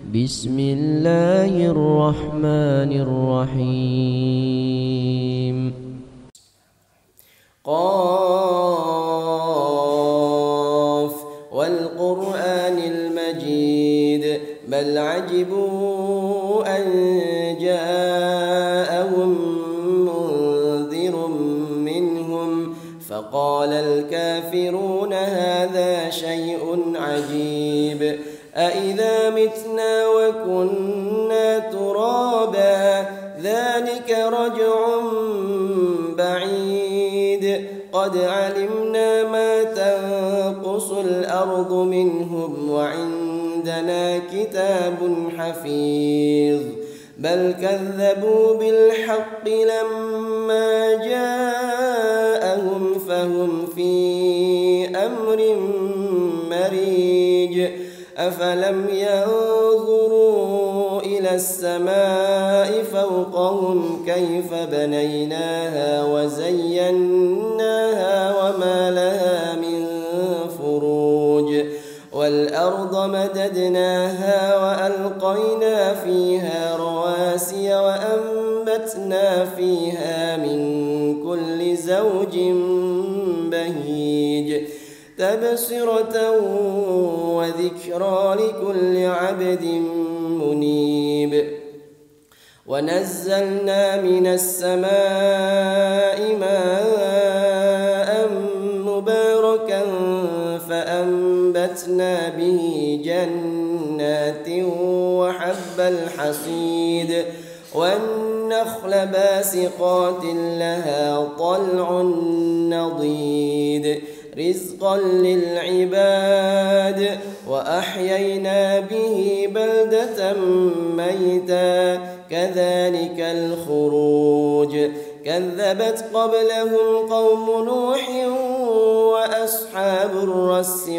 بسم الله الرحمن الرحيم قاف والقرآن المجيد بل عجبوا أن جاءهم منذر منهم فقال الكافرون هذا شيء عجيب أإذا متنا وكنا ترابا ذلك رجع بعيد قد علمنا ما تنقص الأرض منهم وعندنا كتاب حفيظ بل كذبوا بالحق لما جاءهم فهم في أمر مريج أفلم ينظروا إلى السماء فوقهم كيف بنيناها وزيناها وما لها من فروج والأرض مددناها وألقينا فيها رواسي وأنبتنا فيها من كل زوج بهيج تبصرة وذكرى لكل عبد منيب ونزلنا من السماء ماء مباركا فأنبتنا به جنات وحب الحصيد والنخل باسقات لها طلع نضيد رزقا للعباد وأحيينا به بلدة ميتا كذلك الخروج كذبت قبلهم قوم نوح وأصحاب الرس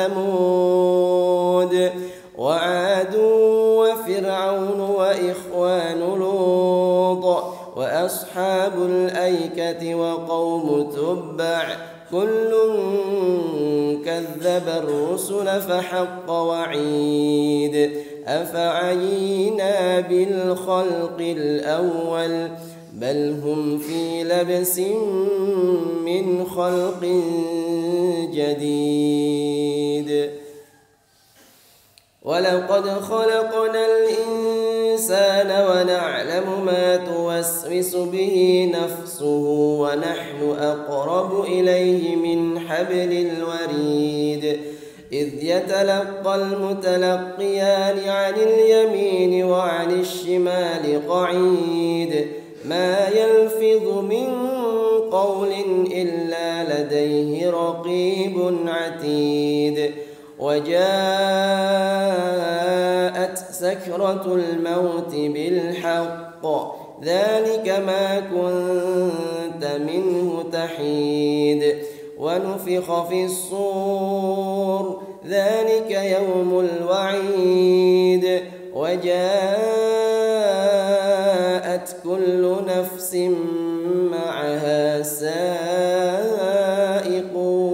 وثمود وعاد وفرعون وإخوان لوط وأصحاب الأيكة وقوم تبع كل كذب الرسل فحق وعيد أفعينا بالخلق الأول بل هم في لبس من خلق جديد ولقد خلقنا الإنسان ونعلم ما توسوس به نفسه ونحن أقرب إليه من حبل الوريد إذ يتلقى المتلقيان عن اليمين وعن الشمال قعيد ما يلفظ من قول إلا لديه رقيب عتيد وجاءت سكرة الموت بالحق ذلك ما كنت منه تحيد ونفخ في الصور ذلك يوم الوعيد وجاءت كل نفس معها سائق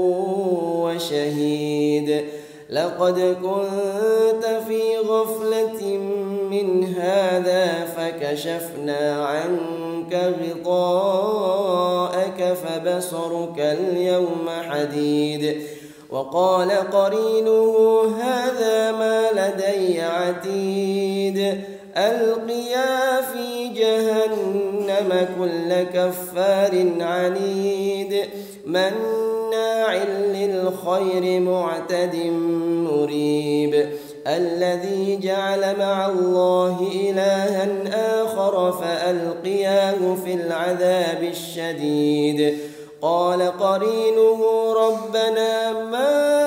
وشهيد لقد كنت في غفلة من هذا فكشفنا عنك غطاءك فبصرك اليوم حديد وقال قرينه هذا ما لدي عتيد ألقيا في جهنم كل كفار عنيد مناع للخير معتد مريب الذي جعل مع الله إلها آخر فألقياه في العذاب الشديد قال قرينه ربنا ما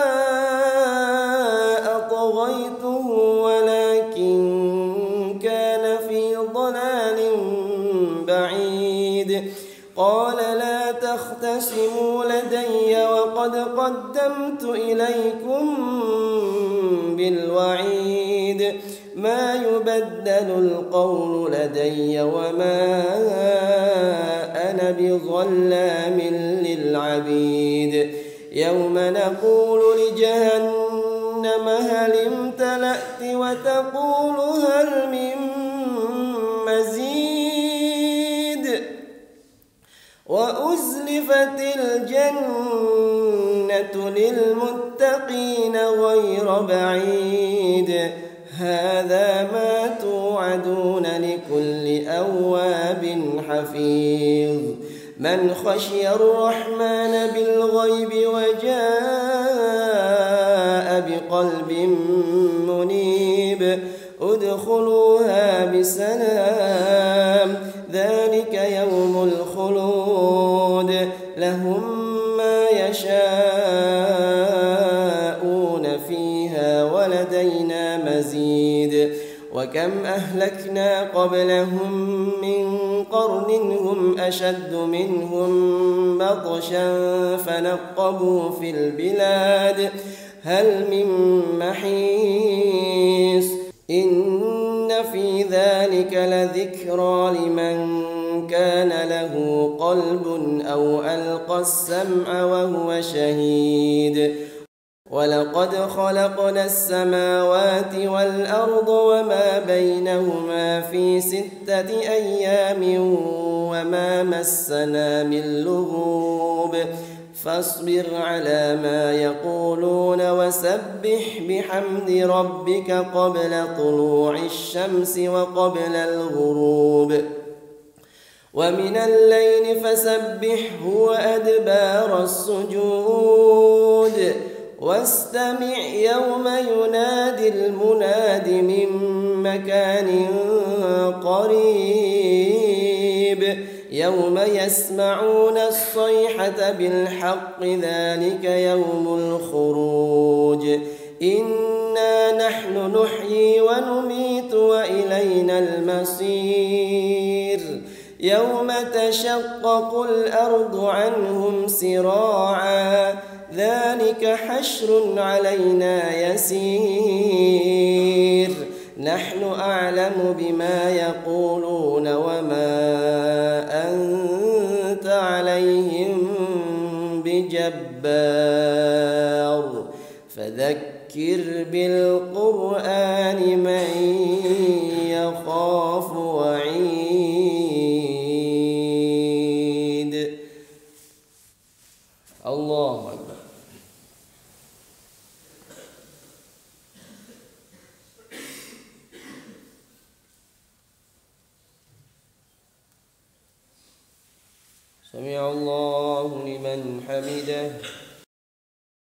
أطغيته ولكن كان في ضلال بعيد قال لا تختصموا لدي وقد قدمت إليكم بالوعيد ما يبدل القول لدي وما أنا بظلام للعبيد يوم نقول لجهنم هل امتلأت وتقول هل من مزيد وأزلفت الجنة للمتقين غير بعيد هذا ما توعدون لكل أواب حفيظ من خشي الرحمن بالغيب وجاء بقلب منيب ادخلوها بسلام ذلك يوم الخلود لهم ما يشاءون فيها ولدينا مزيد وكم أهلكنا قبلهم من قرن هم أشد منهم بطشا فنقبوا في البلاد هل من محيص إن في ذلك لذكرى لمن كان له قلب أو ألقى السمع وهو شهيد ولقد خلقنا السماوات والأرض وما بينهما في 6 أيام وما مسنا من لغوب فاصبر على ما يقولون وسبح بحمد ربك قبل طلوع الشمس وقبل الغروب ومن الليل فسبحه وأدبار السجود واستمع يوم ينادي المناد من مكان قريب يوم يسمعون الصيحة بالحق ذلك يوم الخروج إنا نحن نحيي ونميت وإلينا المصير يوم تشقق الأرض عنهم سراعا ذلك حشر علينا يسير نحن أعلم بما يقولون وما أنت عليهم بجبار فذكر بالقرآن من يخاف وعيد الله أكبر سمع الله لمن حمده